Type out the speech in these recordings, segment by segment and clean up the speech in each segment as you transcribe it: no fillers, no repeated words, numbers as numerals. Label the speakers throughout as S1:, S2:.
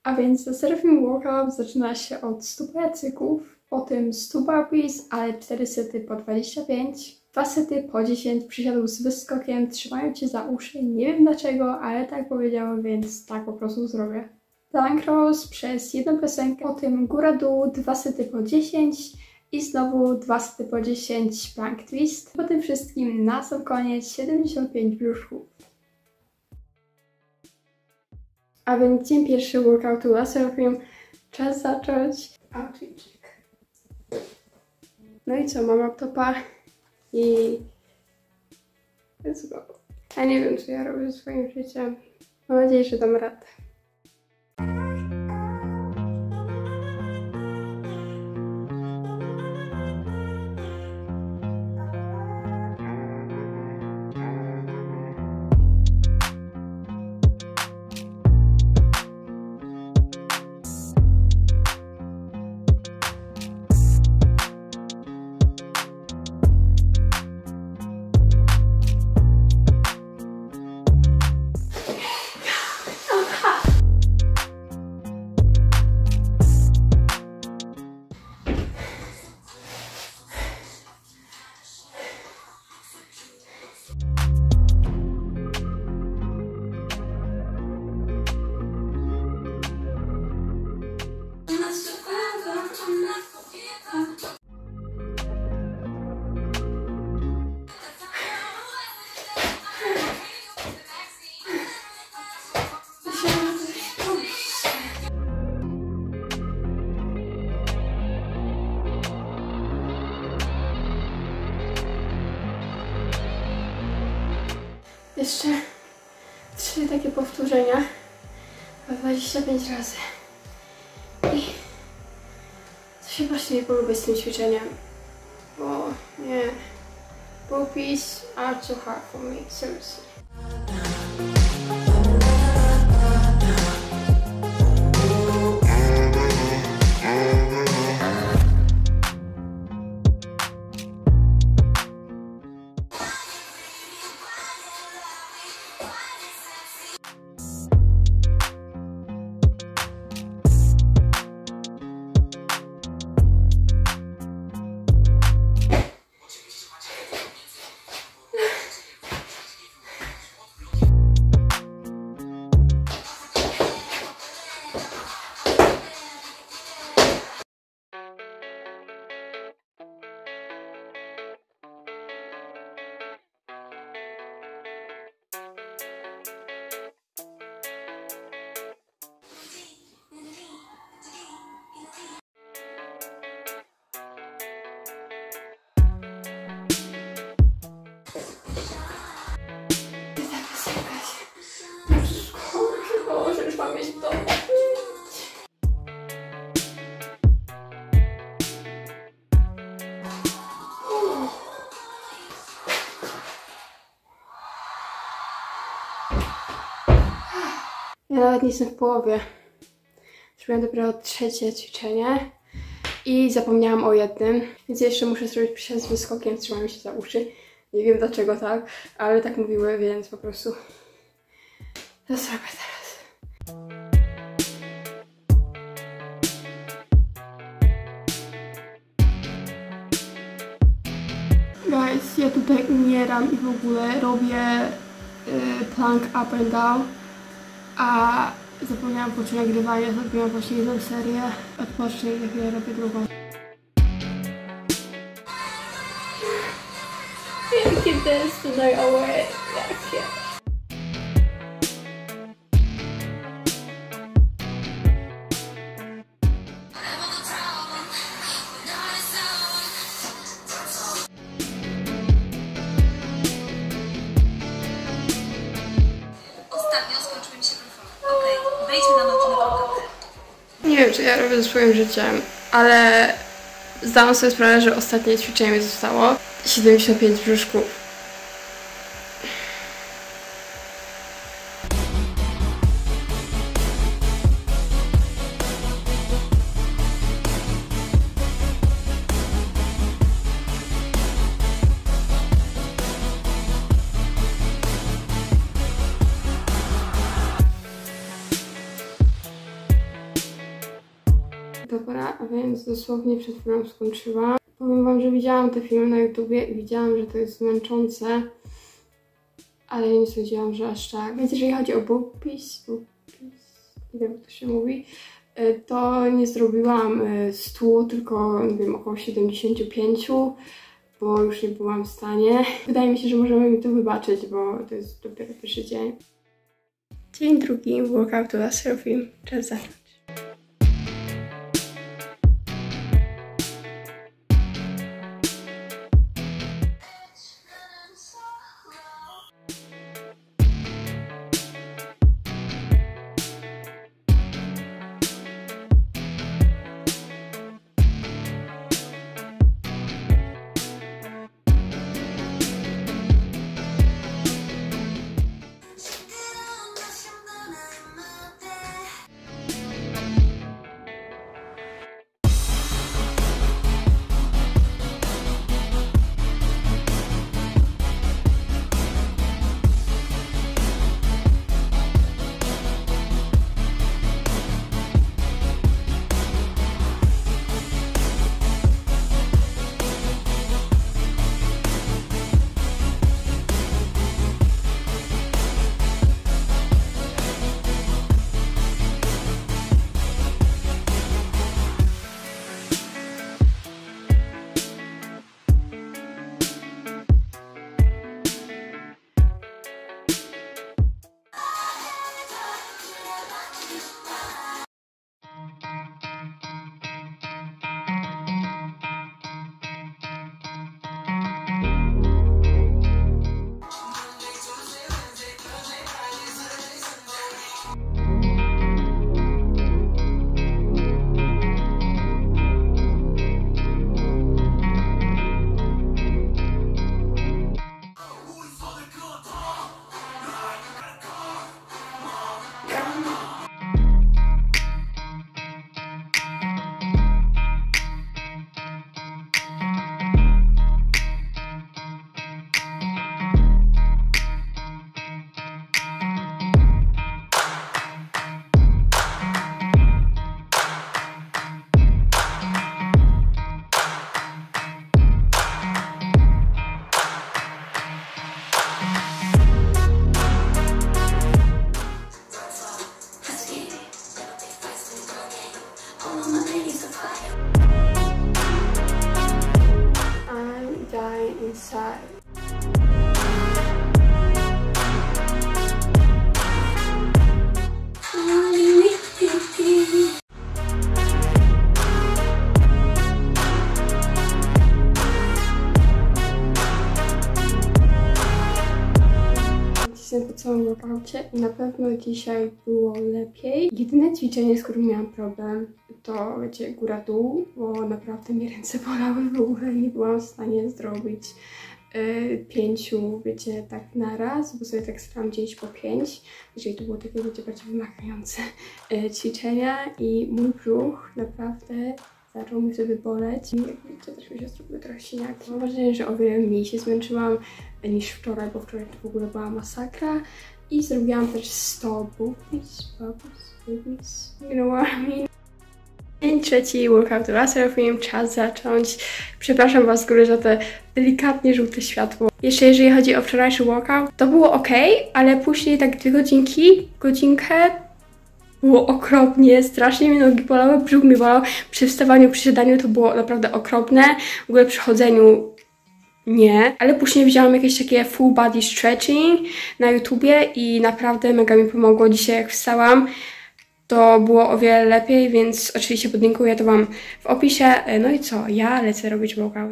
S1: A więc The Surfing Workout zaczyna się od 100 pajacyków, potem 100 burpees, ale 4 sety po 25, 2 sety po 10 przysiadów z wyskokiem, trzymają Cię za uszy, nie wiem dlaczego, ale tak powiedziałam, więc tak po prostu zrobię. Plank rows przez jedną piosenkę, potem góra-dół, 2 sety po 10 i znowu 2 sety po 10 plank twist. Po tym wszystkim na sam koniec 75 brzuszków. A więc dzień pierwszy workoutu na surfing. Czas zacząć. Outreachik. No i co, mam laptopa i let's go. Ja nie wiem, co ja robię ze swoim życiem. Mam nadzieję, że dam radę. Jeszcze 3 takie powtórzenia po 25 razy. I to się właśnie nie polubię z tym ćwiczeniem, bo nie. Burpees are too hard for me, seriously. Już mam mieć to. Ja nawet nie jestem w połowie. Zrobiłam dopiero 3. ćwiczenie i zapomniałam o jednym, więc jeszcze muszę zrobić przysiad z wyskokiem, trzymam się za uszy. Nie wiem dlaczego tak, ale tak mówiły, więc po prostu to zrobię teraz. Guys, ja tutaj umieram i w ogóle robię plank up and down, a zapomniałam po nagrywania, zrobiłam właśnie jedną serię, odpocznę i za chwilę robię drugą. Jakie dance tutaj away, jakie. Nie wiem, co ja robię ze swoim życiem, ale zdałam sobie sprawę, że ostatnie ćwiczenie mi zostało 75 brzuszków. Dobra, a więc dosłownie przed chwilą skończyłam. Powiem wam, że widziałam te filmy na YouTubie i widziałam, że to jest męczące, ale nie sądziłam, że aż tak. Więc jeżeli chodzi o bookpiece, nie wiem jak to się mówi, to nie zrobiłam 100, tylko nie wiem, około 75, bo już nie byłam w stanie. Wydaje mi się, że możemy mi to wybaczyć, bo to jest dopiero pierwszy dzień. Dzień drugi workoutu dla Seraphim. Czas zacząć. I'm dying inside. Jestem po całym workoucie i na pewno dzisiaj było lepiej. Jedyne ćwiczenie, z którym miałam problem, to wiecie, góra-dół, bo naprawdę mnie ręce bolały, w ogóle nie byłam w stanie zrobić 5, wiecie, tak na raz, bo sobie tak staram dzielić po 5, jeżeli to było takie, wiecie, bardziej wymagające ćwiczenia i mój brzuch naprawdę zaczął mi wtedy boleć i jak widzicie, też mi się zrobiły trochę siniaki. Mam wrażenie, że o wiele mniej się zmęczyłam niż wczoraj, bo wczoraj to w ogóle była masakra i zrobiłam też 100 burpees, you know what I mean. Dzień trzeci workoutu dla Seraphim, czas zacząć. Przepraszam was z góry za te delikatnie żółte światło. Jeszcze jeżeli chodzi o wczorajszy workout, to było ok, ale później tak 2 godzinkę było okropnie, strasznie mnie nogi bolały, brzuch mi bolał. Przy wstawaniu, przy siadaniu to było naprawdę okropne. W ogóle przy chodzeniu nie, ale później wzięłam jakieś takie full body stretching na YouTubie i naprawdę mega mi pomogło. Dzisiaj jak wstałam, to było o wiele lepiej, więc oczywiście podlinkuję to wam w opisie. No i co? Ja lecę robić workout.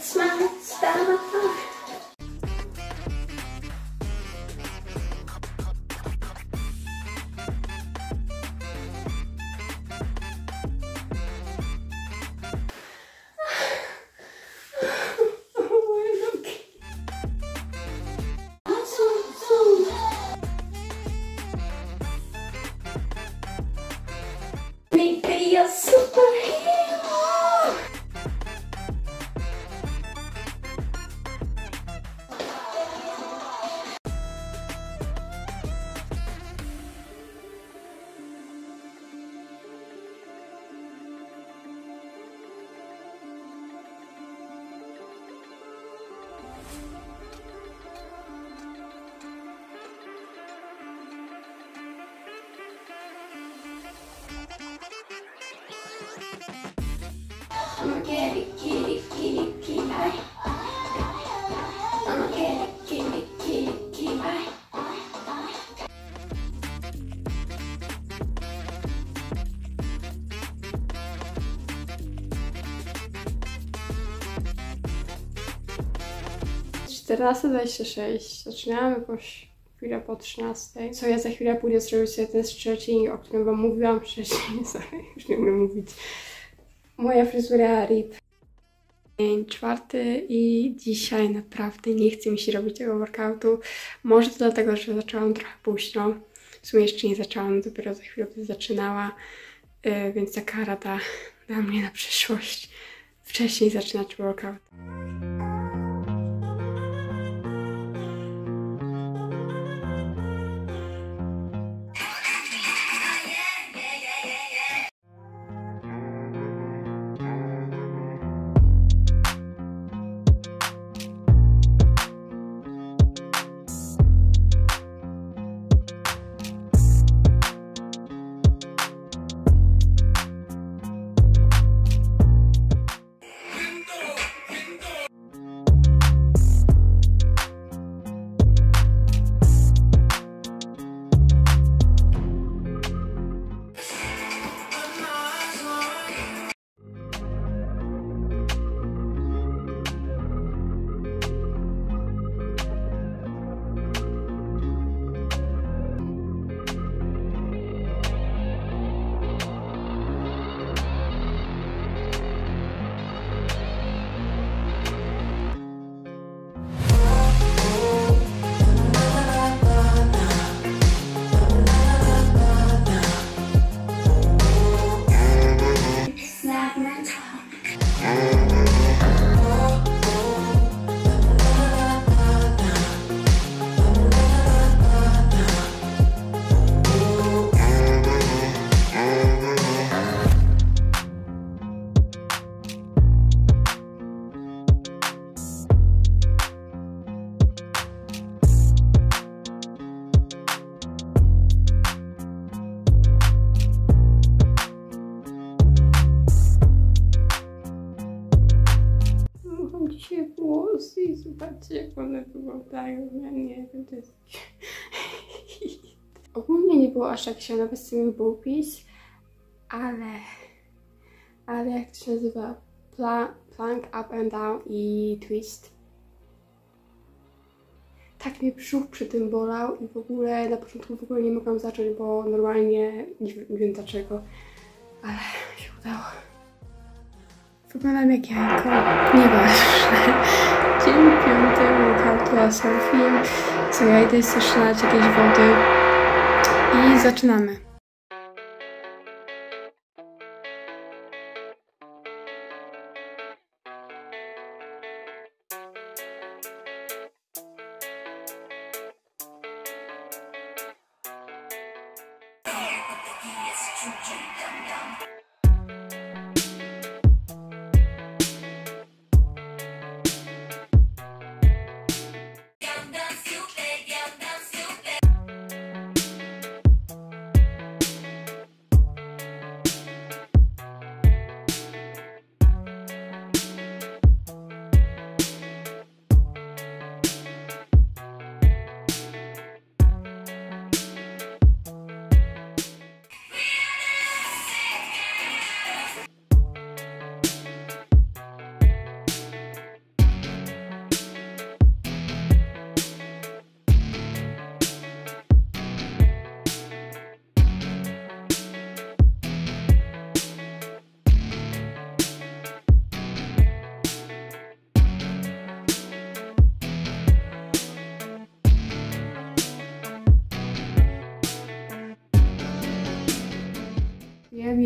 S1: Be a superhero. I'm a kitty, kitty, kitty, kitty, bye. I'm a kitty, kitty, kitty, kitty, bye. Czternasta 26. Zaczynamy jakoś chwilę po 13. Co ja za chwilę pójdę zrobić sobie ten stretching, o którym wam mówiłam wcześniej. Sorry, już nie umiem mówić. Moja fryzura RIP. Dzień czwarty i dzisiaj naprawdę nie chce mi się robić tego workoutu. Może to dlatego, że zaczęłam trochę późno. W sumie jeszcze nie zaczęłam, dopiero za chwilę będę zaczynała. Więc taka rada dla mnie na przyszłość. Wcześniej zaczynać workout. Dzisiaj włosy i zobaczcie, jak one wyglądają. Ja nie wiem, to jest... Ogólnie nie było aż tak się nawet z tym burpees, ale jak to się nazywa? Plank, up and down i twist. Tak mnie brzuch przy tym bolał i w ogóle na początku w ogóle nie mogłam zacząć, bo normalnie nie wiem dlaczego, ale się udało. Wyglądam jak jajko. Nieważne. Dzień piąty, workout surfing. Co ja idę jeszcze nalać jakiejś wody i zaczynamy.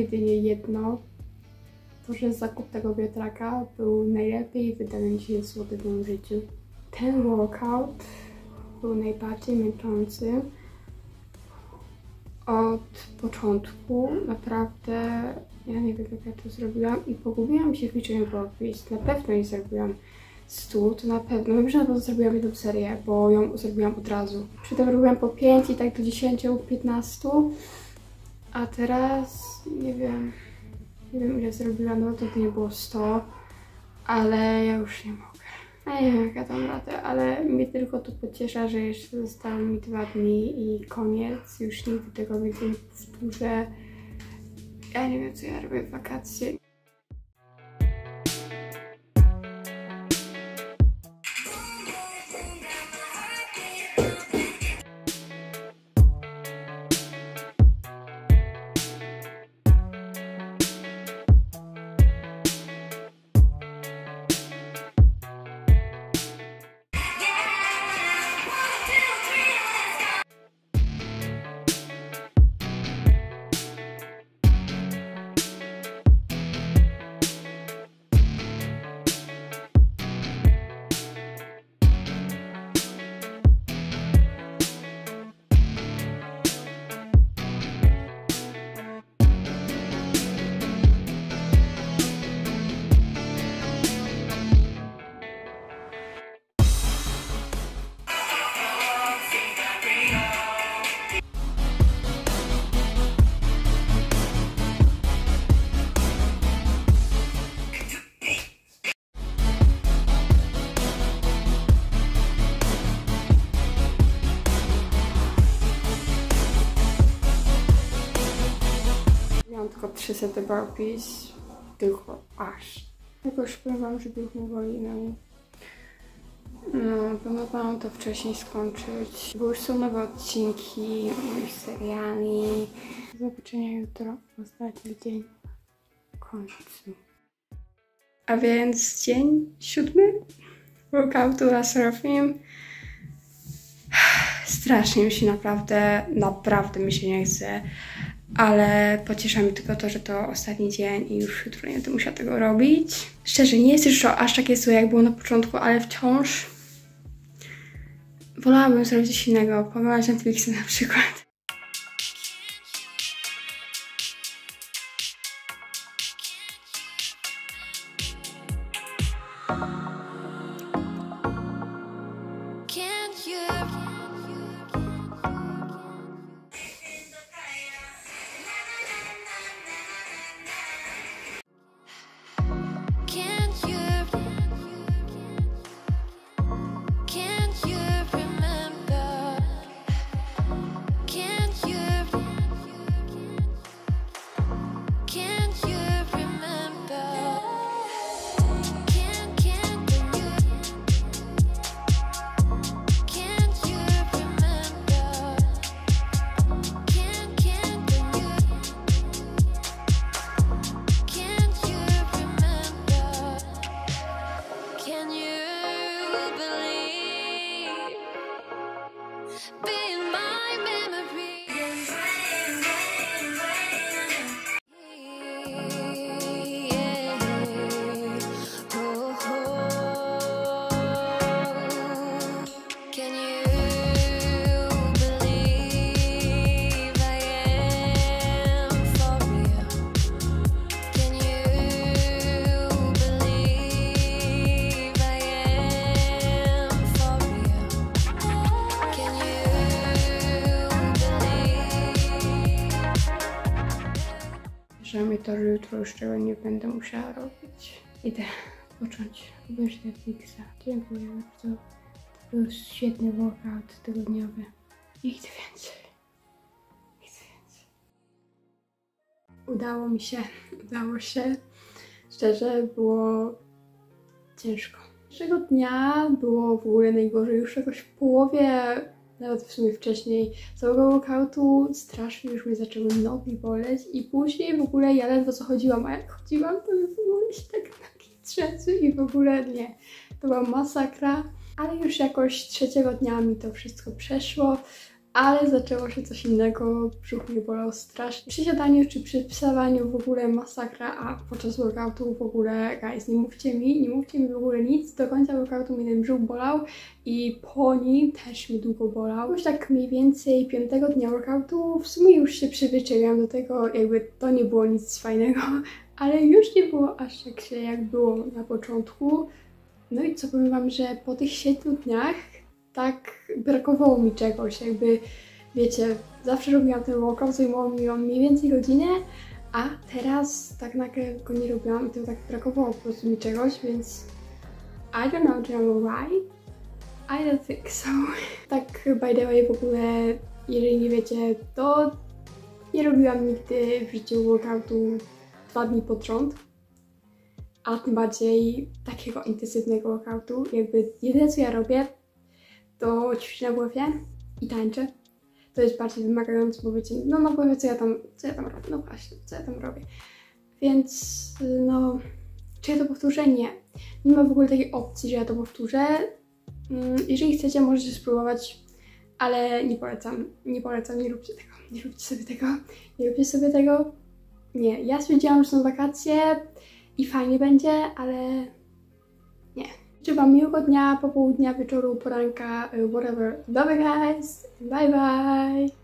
S1: jedynie jedno, to że zakup tego wiatraka był najlepiej wydany 10 zł w moim życiu. Ten workout był najbardziej męczący od początku. Naprawdę, ja nie wiem jak ja to zrobiłam i pogubiłam się w liczeniu burpees. Na pewno nie zrobiłam 100, to na pewno. Wiem, że na pewno zrobiłam jedną serię, bo ją zrobiłam od razu. Przedtem robiłam po 5 i tak do 10 lub 15, a teraz nie wiem ile zrobiłam, no to nie było 100, ale ja już nie mogę. Ja nie wiem jak ja dam radę, ale mnie tylko to pociesza, że jeszcze zostały mi 2 dni i koniec. Już nigdy tego więcej nie powtórzę. Ja nie wiem co ja robię w wakacje. Miałam tylko 3 sety burpees, tylko aż. Jakoś powiem wam, że brzuch mnie boli, no planowałam to wcześniej skończyć, bo już są nowe odcinki moich seriali. Do zobaczenia jutro, ostatni dzień w końcu. A więc dzień 7 workoutu na Seraphim. Strasznie mi się naprawdę mi się nie chce, ale pociesza mnie tylko to, że to ostatni dzień i już jutro nie będę musiała tego robić. Szczerze, nie jest już to aż takie złe, jak było na początku, ale wciąż wolałabym zrobić coś innego, pooglądać Netflixa na przykład. Że mnie to, że jutro już tego nie będę musiała robić. Idę począć obejrzeć Netflixa. Dziękuję bardzo. To był świetny workout tygodniowy. Nie chcę więcej. Nie chcę więcej. Udało się. Szczerze, było ciężko. Pierwszego dnia było w ogóle najgorzej. Już jakoś w połowie, nawet w sumie wcześniej, całego workoutu strasznie już mnie zaczęły nogi boleć i później w ogóle ja ledwo co chodziłam, a jak chodziłam, to w ogóle się tak nogi trzęsły i w ogóle nie. To była masakra, ale już jakoś trzeciego dnia mi to wszystko przeszło. ale zaczęło się coś innego, brzuch mnie bolał strasznie. Przy siadaniu czy przy wstawaniu w ogóle masakra, a podczas workoutu w ogóle, guys, nie mówcie mi w ogóle nic, do końca workoutu mnie ten brzuch bolał i po nim też mnie długo bolał. Już tak mniej więcej 5. dnia workoutu w sumie już się przyzwyczaiłam do tego, jakby to nie było nic fajnego, ale już nie było aż tak źle jak było na początku. No i co powiem wam, że po tych 7 dniach tak brakowało mi czegoś, jakby wiecie, zawsze robiłam ten workout, zajmował mi on mniej więcej godzinę, a teraz tak nagle go nie robiłam i to tak brakowało po prostu mi czegoś, więc I don't know, do you know why? I don't think so. Tak by the way w ogóle, jeżeli nie wiecie, to nie robiłam nigdy w życiu workoutu 2 dni pod rząd, a tym bardziej takiego intensywnego workoutu. Jakby jedyne co ja robię, to ćwiczę na głowie i tańczę. To jest bardziej wymagające, bo wiecie, no powiem, co ja tam robię, no właśnie, co ja tam robię. Więc, no, czy ja to powtórzę? Nie. Nie ma w ogóle takiej opcji, że ja to powtórzę. Jeżeli chcecie, możecie spróbować, ale nie polecam, nie róbcie tego, nie róbcie sobie tego. Nie, ja stwierdziłam, że są wakacje i fajnie będzie, ale nie. Życzę wam miłego dnia, popołudnia, wieczoru, poranka, whatever. Dobra guys, bye bye!